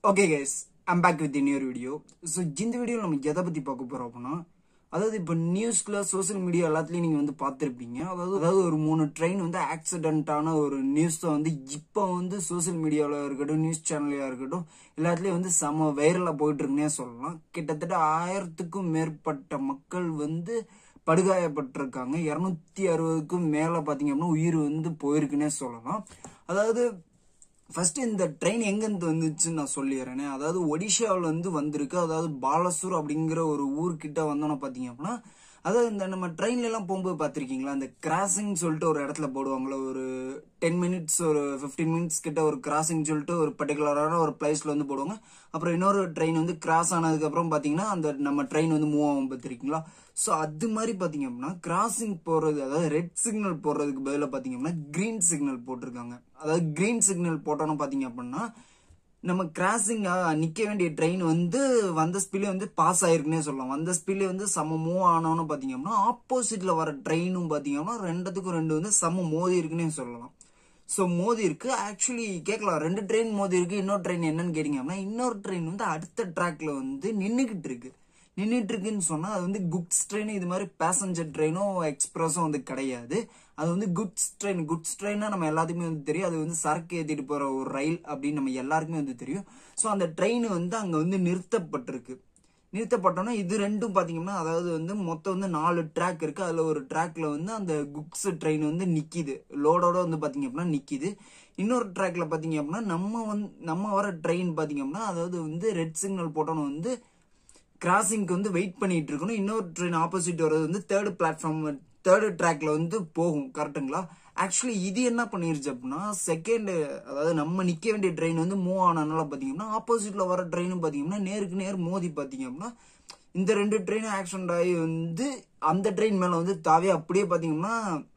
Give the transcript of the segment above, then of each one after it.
Okay guys, I'm back with a new video. So இந்த வீடியோல நம்ம எதை பத்தி பார்க்க போறோம் அப்படினா அதாவது இப்போ நியூஸ்ல சோஷியல் மீடியா எல்லாத்துலயும் நீங்க வந்து பார்த்திருப்பீங்க. அதாவது ஒரு 3 ட்ரெயின் வந்து ஆக்சிடென்ட்டான ஒரு நியூஸ் வந்து இப்போ வந்து சோஷியல் மீடியால இருக்கட்டும் நியூஸ் சேனல்ல இருக்கட்டும் எல்லாத்துலயும் வந்து சம வைரலா போயிட்டு இருக்குன்னே சொல்லலாம். கிட்டத்தட்ட 1000க்கும் மேற்பட்ட மக்கள் வந்து படுகாயப்பட்டிருக்காங்க. 260க்கும் மேல பாத்தீங்க அப்படின்னா உயிர் வந்து போயிருக்குன்னே சொல்லலாம். அதாவது ஃபர்ஸ்ட் இந்த ட்ரெயின் எங்கிருந்து வந்துச்சுன்னு நான் சொல்லிடுறேன். அதாவது ஒடிஷாவில் வந்து வந்திருக்கு. அதாவது பாலசூர் அப்படிங்கிற ஒரு ஊர்கிட்ட வந்தோன்னு பாத்தீங்க அப்படின்னா அதாவது இந்த நம்ம ட்ரெயின்ல எல்லாம் போகும்போது பாத்திருக்கீங்களா, அந்த கிராசிங் சொல்லிட்டு ஒரு இடத்துல போடுவாங்களா, ஒரு 10 மினிட்ஸ் ஒரு 15 மினிட்ஸ் கிட்ட ஒரு கிராசிங் சொல்லிட்டு ஒரு பர்டிகுலரான ஒரு பிளேஸ்ல வந்து போடுவாங்க. அப்புறம் இன்னொரு ட்ரெயின் வந்து கிராஸ் ஆனதுக்கு அப்புறம் பாத்தீங்கன்னா அந்த நம்ம ட்ரெயின் வந்து மூவ் ஆகும் பாத்திருக்கீங்களா. சோ அது மாதிரி பாத்தீங்க அப்படின்னா கிராசிங் போறது, அதாவது ரெட் சிக்னல் போடுறதுக்கு பதிலா பாத்தீங்க அப்படின்னா கிரீன் சிக்னல் போட்டிருக்காங்க. அதாவது கிரீன் சிக்னல் போட்டோன்னு பாத்தீங்க அப்படின்னா நம்ம கிராசிங் நிக்க வேண்டிய ட்ரெயின் வந்து வந்த ஸ்பீட்ல வந்து பாஸ் ஆயிருக்குன்னே சொல்லலாம். வந்த ஸ்பீட்ல வந்து சம மூவ் ஆனோன்னு பாத்தீங்க அப்படின்னா ஆப்போசிட்ல வர ட்ரெயினும் பாத்தீங்க அப்படின்னா ரெண்டுத்துக்கும் ரெண்டு வந்து சம மோதி இருக்குன்னே சொல்லலாம். சோ மோதி இருக்கு. ஆக்சுவலி கேட்கலாம், 2 ட்ரெயின் மோதி இருக்கு, இன்னொரு ட்ரெயின் என்னன்னு கேட்டீங்க அப்படின்னா இன்னொரு ட்ரெயின் வந்து அடுத்த ட்ராக்ல வந்து நின்னுகிட்டு இருக்குன்னு சொன்னா அது வந்து குட்ஸ் ட்ரெயின். இது மாதிரி பேசஞ்சர் ட்ரெயினும் எக்ஸ்பிரஸும் வந்து கிடையாது. அது வந்து குட்ஸ் ட்ரெயினா நம்ம எல்லாத்துக்குமே வந்து தெரியும். அது வந்து சரக்கு ஏத்திட்டு போற ஒரு ரயில் அப்படின்னு நம்ம எல்லாருக்குமே வந்து தெரியும். சோ அந்த ட்ரெயின் வந்து அங்க வந்து நிறுத்தப்பட்டோம்னா இது ரெண்டும் பாத்தீங்கன்னா அதாவது வந்து மொத்தம் வந்து 4 ட்ராக் இருக்கு. அதுல ஒரு ட்ராக்ல வந்து அந்த குட்ஸ் ட்ரெயின் வந்து நிக்குது, லோடோட வந்து பாத்தீங்க அப்படின்னா நிக்குது. இன்னொரு ட்ராக்ல பாத்தீங்க அப்படின்னா நம்ம வர ட்ரெயின் பாத்தீங்க அப்படின்னா அதாவது வந்து ரெட் சிக்னல் போட்டோன்னு வந்து கிராசிங்க்கு வந்து வெயிட் பண்ணிட்டு இருக்கணும். இன்னொரு ட்ரெயின் ஆப்போசிட் வர்றது வந்து தேர்ட் ட்ராக்ல வந்து போகும். கரெக்டுங்களா? ஆக்சுவலி இது என்ன பண்ணிருச்சு அப்படின்னா செகண்ட், அதாவது நம்ம நிக்க வேண்டிய ட்ரெயின் வந்து மூவ் ஆனனால பாத்தீங்கன்னா ஆப்போசிட்ல வர ட்ரெயினும் பாத்தீங்கன்னா நேருக்கு நேர் மோதி பாத்தீங்க அப்படின்னா இந்த 2 ட்ரெயினும் ஆக்சிடென்ட் ஆகி வந்து அந்த ட்ரெயின் மேல வந்து தாவே அப்படியே பாத்தீங்கன்னா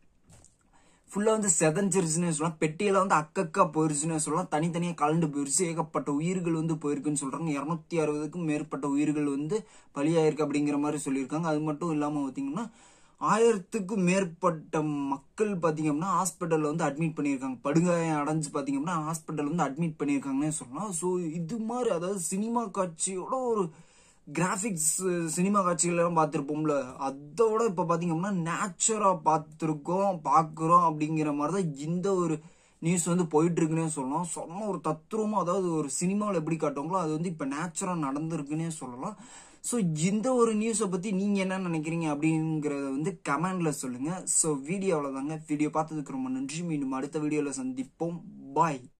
ஃபுல்லா வந்து செதஞ்சிருச்சுன்னு சொல்லலாம். பெட்டியெல்லாம் வந்து அக்கக்கா போயிருச்சுன்னு சொல்லலாம். தனித்தனியா கலண்டு போயிருச்சு. ஏகப்பட்ட உயிர்கள் வந்து போயிருக்குன்னு சொல்றாங்க. 260க்கும் மேற்பட்ட உயிர்கள் வந்து பலியாயிருக்கு அப்படிங்கிற மாதிரி சொல்லியிருக்காங்க. அது மட்டும் இல்லாம பாத்தீங்கன்னா 1000க்கும் மேற்பட்ட மக்கள் பாத்தீங்க அப்படின்னா ஹாஸ்பிட்டல்ல வந்து அட்மிட் பண்ணியிருக்காங்க. படுகாயம் அடைஞ்சு பாத்தீங்க அப்படின்னா ஹாஸ்பிட்டல் வந்து அட்மிட் பண்ணியிருக்காங்கன்னே சொல்லலாம். ஸோ இது மாதிரி அதாவது சினிமா காட்சியோட ஒரு கிராபிக்ஸ், சினிமா காட்சிகள் எல்லாம் பார்த்திருப்போம்ல, அதோட இப்ப பாத்தீங்கன்னா நேச்சுரா பாக்குறோம் அப்படிங்கிற மாதிரிதான் இந்த ஒரு நியூஸ் வந்து போயிட்டு இருக்குன்னே சொல்லலாம். சொன்ன ஒரு தத்துவமா, அதாவது ஒரு சினிமாவில் எப்படி காட்டுவாங்களோ அது வந்து இப்ப நேச்சுரா நடந்திருக்குன்னே சொல்லலாம். சோ இந்த ஒரு நியூஸை பத்தி நீங்க என்ன நினைக்கிறீங்க அப்படிங்கறத வந்து கமெண்ட்ல சொல்லுங்க. சோ வீடியோ அவ்வளவுதாங்க. வீடியோ பார்த்ததுக்கு ரொம்ப நன்றி. மீண்டும் அடுத்த வீடியோல சந்திப்போம். பாய்.